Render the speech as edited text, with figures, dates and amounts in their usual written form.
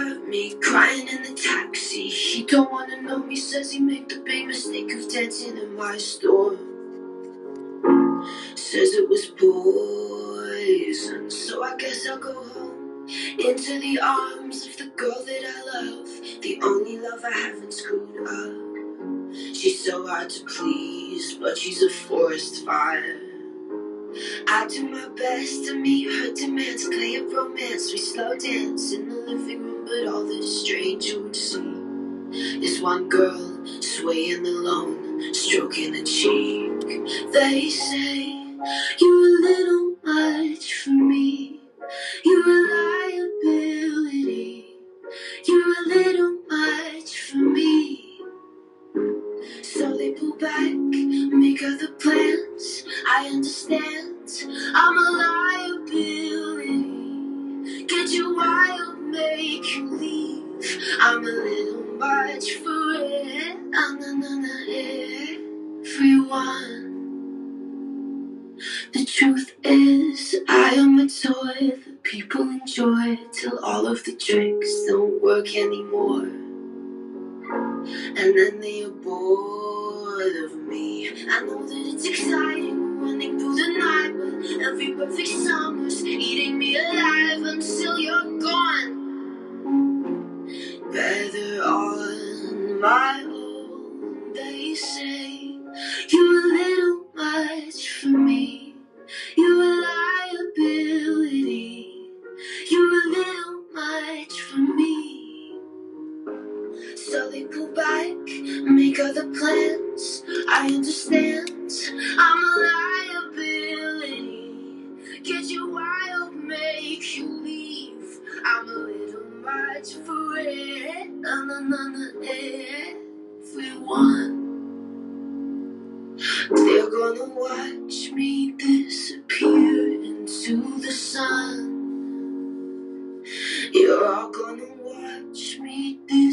heard me crying in the taxi. He don't wanna know me, says he made the big mistake of dancing in my store. Says it was poison, so I guess I'll go home, into the arms of the girl that I love, the only love I haven't screwed up. She's so hard to please, but she's a forest fire. I do my best to meet her demands, play a romance, we slow dance in the living room, but all the stranger would see is one girl swaying alone, stroking a cheek. They say, you're a little much for me, you're a liability, you're a little much for me. So they pull back, make other plans. I understand, I'm a liability. Get you wild, make you leave. I'm a little much for everyone. The truth is, I am a toy that people enjoy till all of the tricks don't work anymore. And then they are bored of me. I know that it's exciting running through the night, but every perfect summer's eating me alive until you're gone. Better on my own, they say. You're a little much for me, you're a liability, you're a little much for me. So they pull back, make other plans. I understand, I'm a liability. Get you wild, make you leave. I'm a little much for everyone. They're gonna watch me disappear into the sun. You're all gonna watch me disappear.